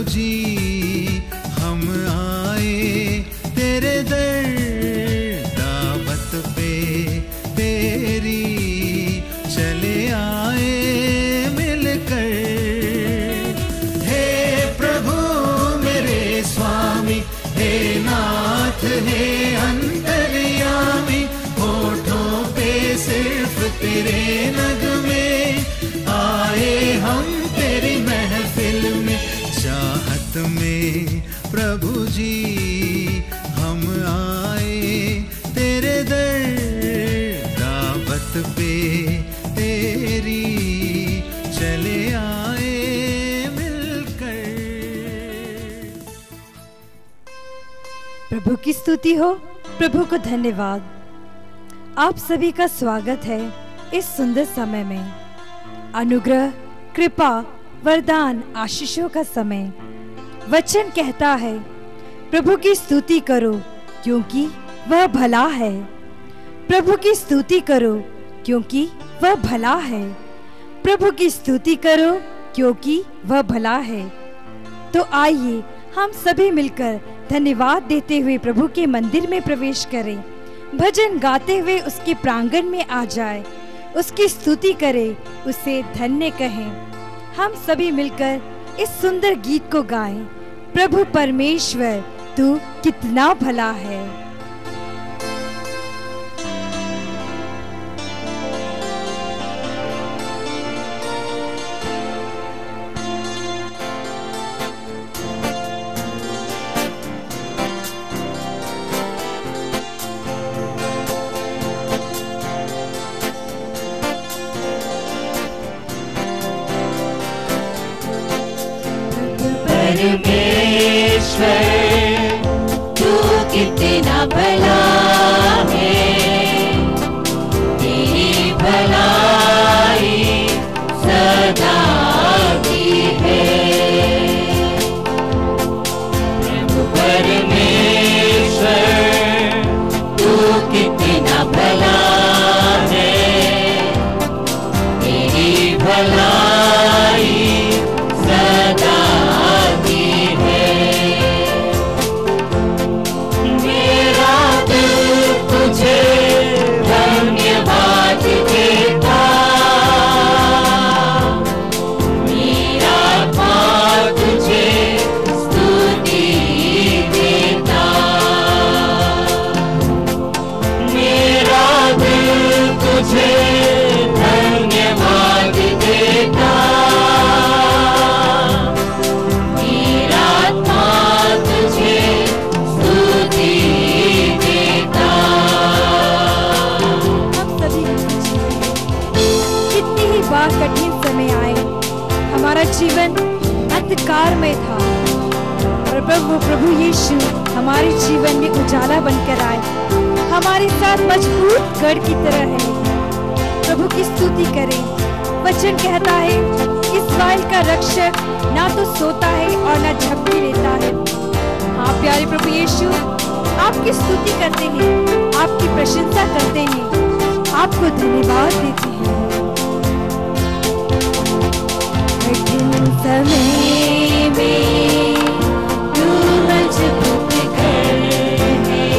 जी हम आए तेरे दर, दावत पे तेरी चले आए मिलकर। हे प्रभु मेरे स्वामी, हे नाथ हे अंतर्यामी, होठों पे सिर्फ तेरे नगमे, आए हम तेरी महफिल में। चाहत में प्रभु जी हम आए तेरे दर, दावत पे तेरी चले आए मिलकर। प्रभु की स्तुति हो, प्रभु को धन्यवाद। आप सभी का स्वागत है इस सुंदर समय में। अनुग्रह, कृपा, वरदान, आशीषों का समय। वचन कहता है प्रभु की स्तुति करो क्योंकि वह भला है। प्रभु की स्तुति करो क्योंकि वह भला है। प्रभु की स्तुति करो क्योंकि वह भला है। तो आइए हम सभी मिलकर धन्यवाद देते हुए प्रभु के मंदिर में प्रवेश करें, भजन गाते हुए उसके प्रांगण में आ जाए, उसकी स्तुति करें, उसे धन्य कहें। हम सभी मिलकर इस सुंदर गीत को गाएं। प्रभु परमेश्वर तू कितना भला है। परमेश्वर तू कितना भला है, तेरी भलाई सदा की है। प्रभु परमेश्वर तू कितना भला है, तेरी भलाई सदा धन्यवाद देता, मेरा आत्मा तुझे स्तुति देता। मेरा दिल तुझे धन्यवाद देता, मेरा आत्मा तुझे स्तुति देता। बार कठिन समय आए, हमारा जीवन अंधकार में था, और प्रभु यीशु हमारे जीवन में उजाला बनकर आए, हमारे साथ मजबूत गढ़ की तरह है। प्रभु की स्तुति करें। वचन कहता है इस्राएल का रक्षक ना तो सोता है और ना झपकी लेता है। हाँ प्यारे प्रभु यीशु, आपकी स्तुति करते हैं, आपकी प्रशंसा करते हैं, आपको धन्यवाद देते हैं। समय में तू मजबूत कर है,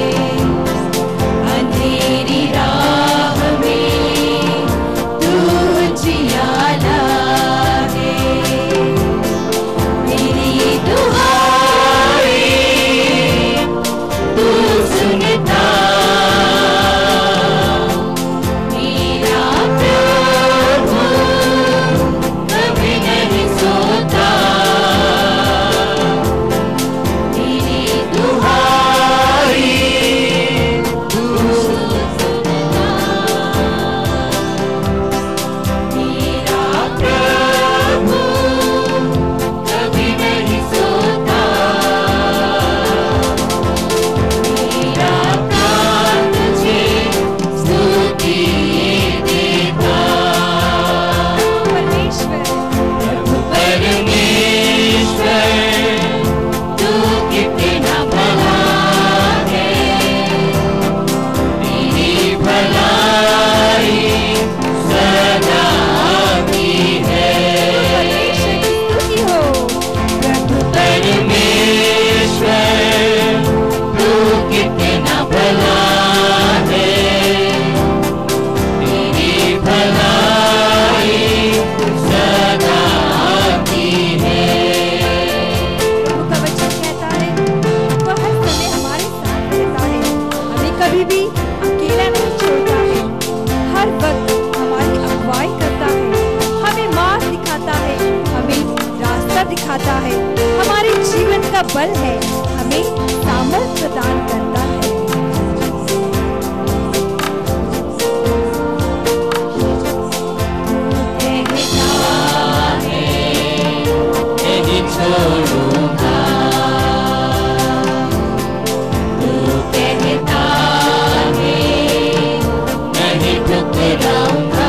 अंधेरी राह में तू उजियाला है। मेरी दुआएं तू सुनता, मेरा प्रभु कभी नहीं सोता। का बल है हमें सामर्थ प्रदान करता है। नहीं छोड़ूंगा, तू कहता है नहीं ठुकराऊंगा।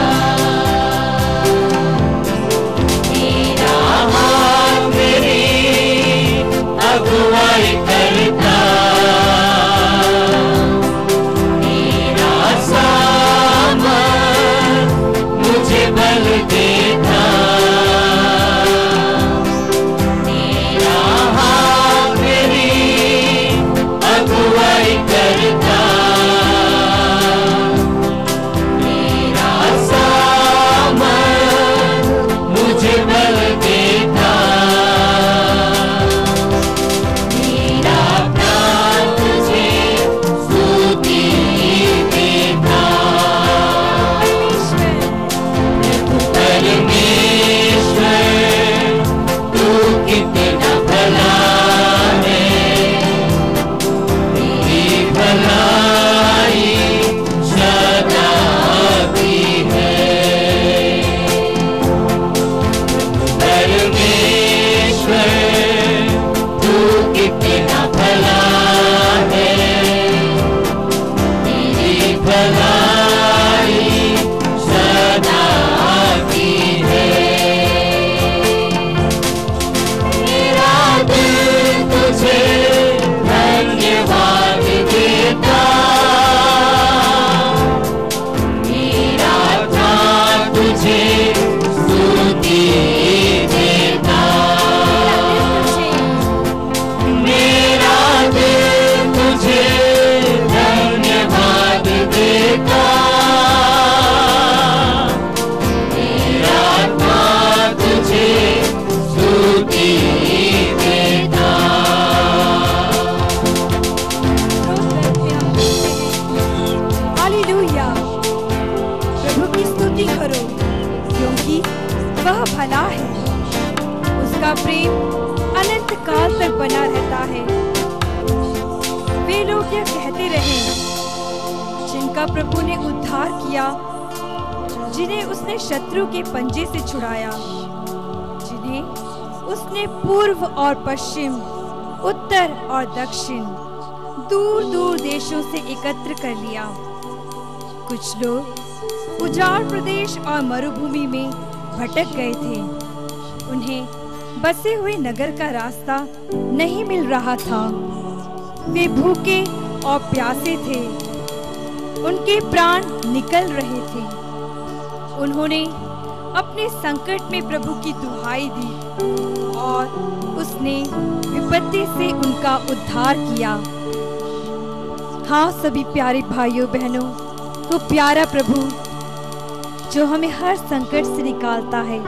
तेरा हाथ मेरी अगुवाई करता, तेरा सामर्थ मुझे बल देता। वह भला है, उसका प्रेम अनंत काल तक बना रहता है। वे लोग यह कहते रहे जिनका प्रभु ने उद्धार किया, जिन्हें उसने शत्रु के पंजे से छुड़ाया, जिन्हें उसने पूर्व और पश्चिम, उत्तर और दक्षिण, दूर दूर देशों से एकत्र कर लिया। कुछ लोग उजाड़ प्रदेश और मरुभूमि में भटक गए थे, उन्हें बसे हुए नगर का रास्ता नहीं मिल रहा था। वे भूखे और प्यासे थे, उनके प्राण निकल रहे थे। उन्होंने अपने संकट में प्रभु की दुहाई दी और उसने विपत्ति से उनका उद्धार किया। हाँ सभी प्यारे भाइयों बहनों, तो प्यारा प्रभु जो हमें हर संकट से निकालता है,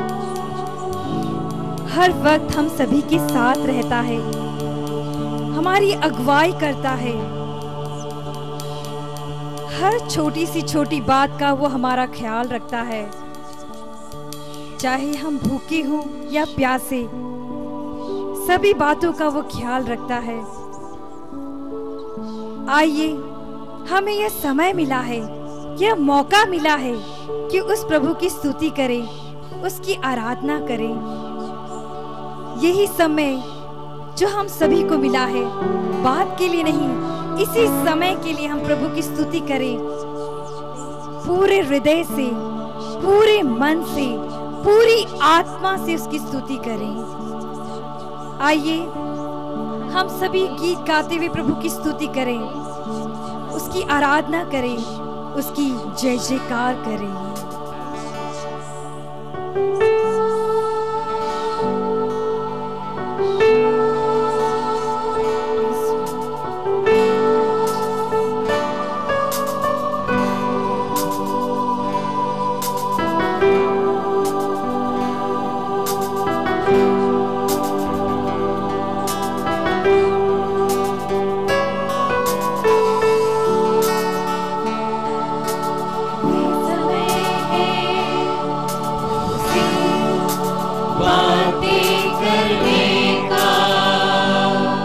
हर वक्त हम सभी के साथ रहता है, हमारी अगुवाई करता है। हर छोटी सी छोटी बात का वो हमारा ख्याल रखता है, चाहे हम भूखे हों या प्यासे, सभी बातों का वो ख्याल रखता है। आइए, हमें यह समय मिला है, यह मौका मिला है कि उस प्रभु की स्तुति करें, उसकी आराधना करें। यही समय जो हम सभी को मिला है, बात के लिए नहीं, इसी समय के लिए हम प्रभु की स्तुति करें, पूरे हृदय से, पूरे मन से, पूरी आत्मा से उसकी स्तुति करें। आइए हम सभी गीत गाते हुए प्रभु की स्तुति करें, उसकी आराधना करें, उसकी जय जयकार करें। बातें करने का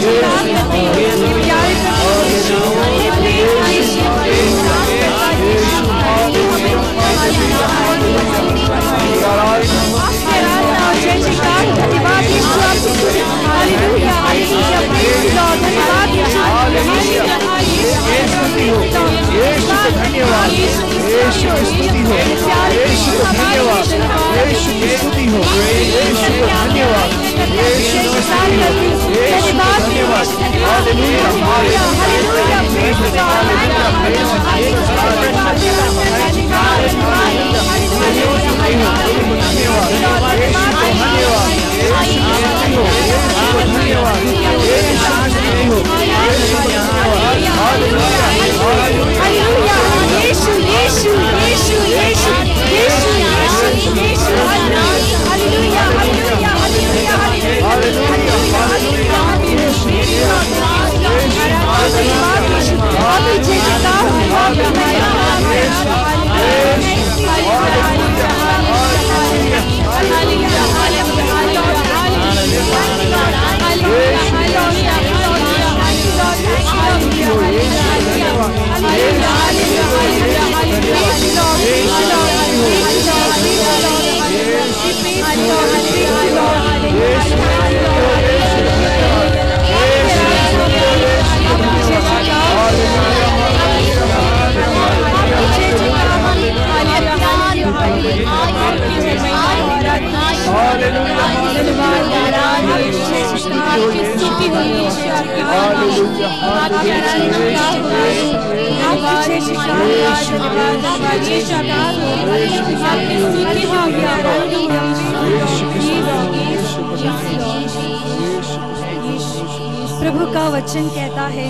प्रभु का वचन कहता है,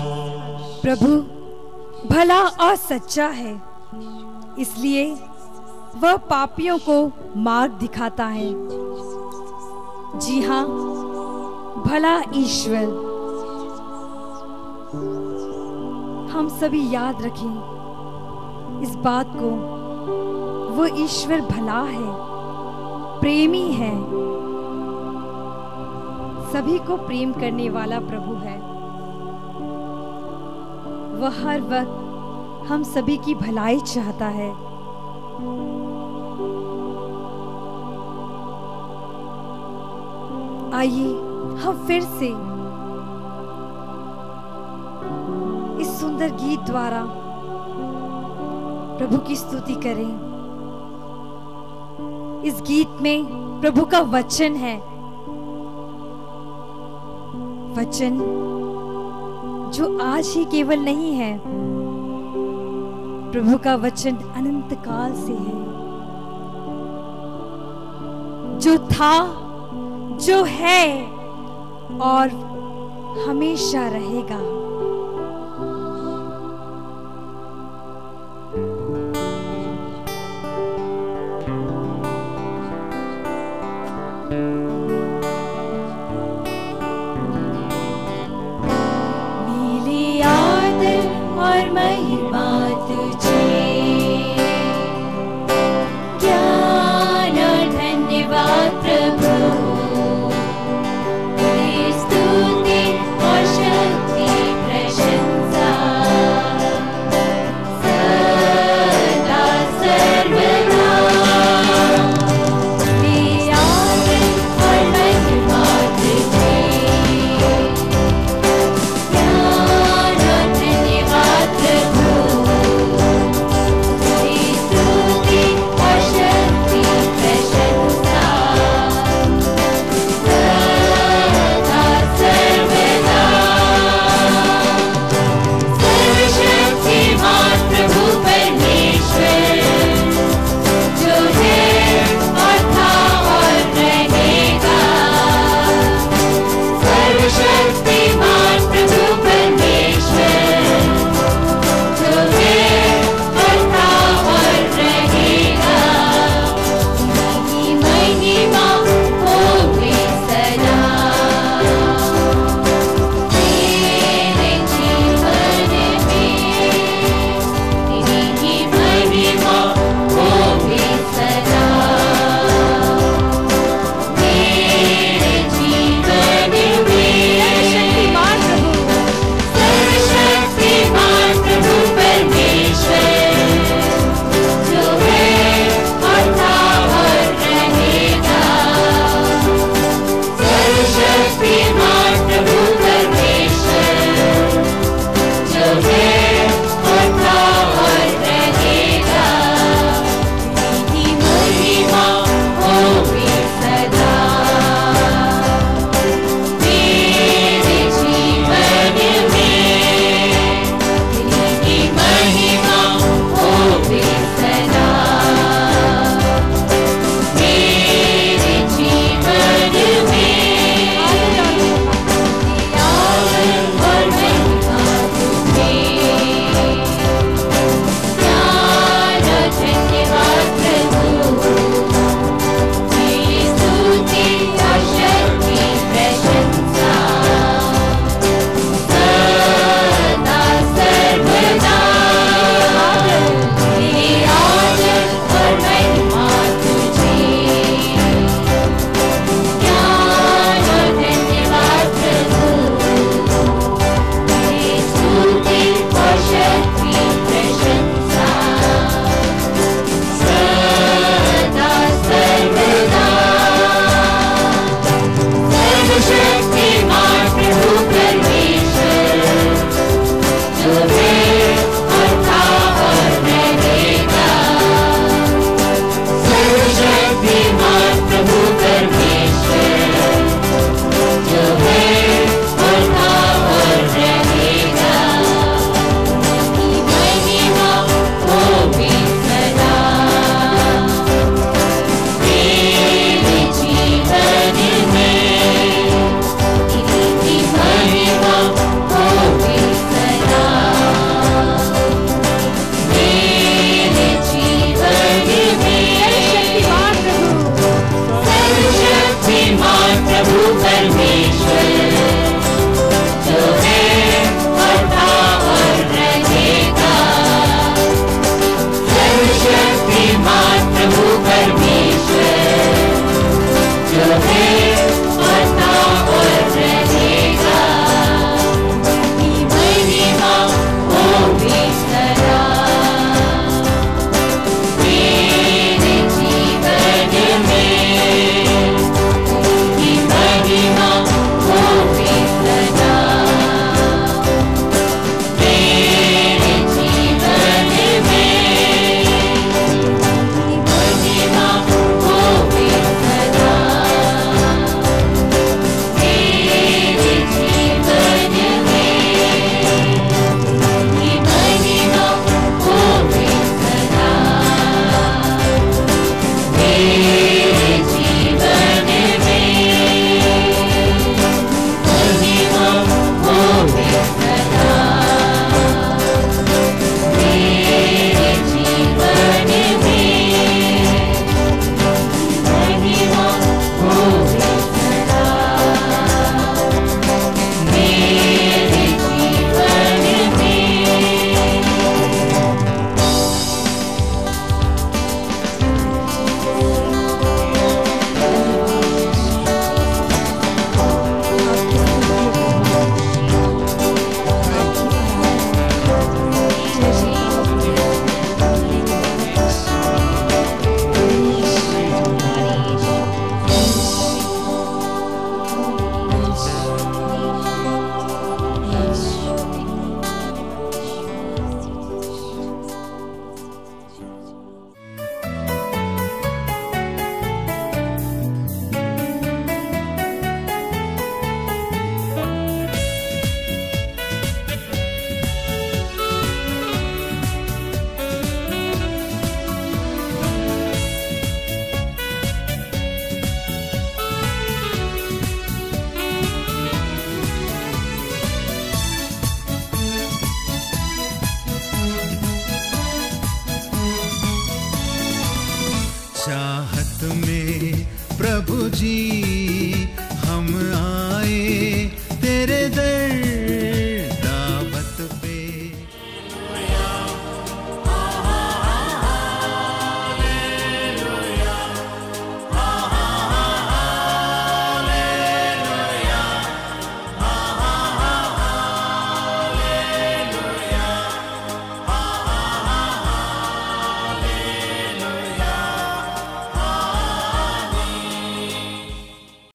प्रभु भला और सच्चा है, इसलिए वह पापियों को मार्ग दिखाता है। जी हाँ, भला ईश्वर, हम सभी याद रखें इस बात को, वो ईश्वर भला है, प्रेमी है, सभी को प्रेम करने वाला प्रभु है। वह हर वक्त हम सभी की भलाई चाहता है। आइए हम फिर से इस सुंदर गीत द्वारा प्रभु की स्तुति करें। इस गीत में प्रभु का वचन है, वचन जो आज ही केवल नहीं है, प्रभु का वचन अनंत काल से है, जो था, जो है और हमेशा रहेगा।